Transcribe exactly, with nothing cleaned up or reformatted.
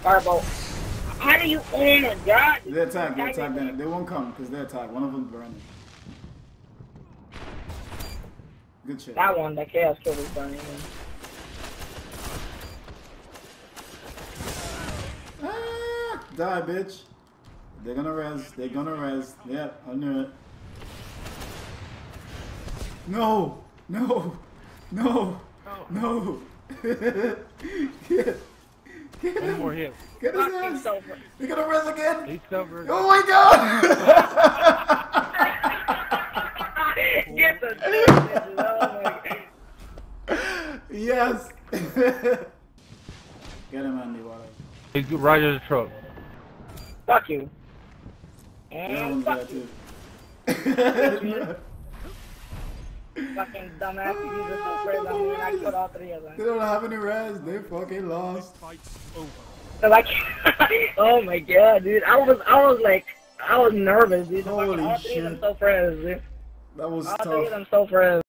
Firebolt. How do you? Oh my god! They attack. They attack. Then they won't come because they attack. One of them's burning. Good shit. That one, the chaos kill is burning. Ah, die, bitch. They're gonna res. They're gonna res. Yep, I knew it. No, no, no, no. Get, get One him. more hit. Get his ass. They're gonna res again. He's over. Oh my god! Get the bitch. Oh my god. Yes. Get him, Andy. Water. He's right in the truck. Fuck you. That And one's fuck there you. too. Fucking dumbass, you just so crazy. I mean, I put all three of them. They don't have any res. They fucking lost. So like, oh my god, dude. I was, I was like, I was nervous, dude. Holy all three shit. of them so friends, dude. That was All tough. three of them so friends.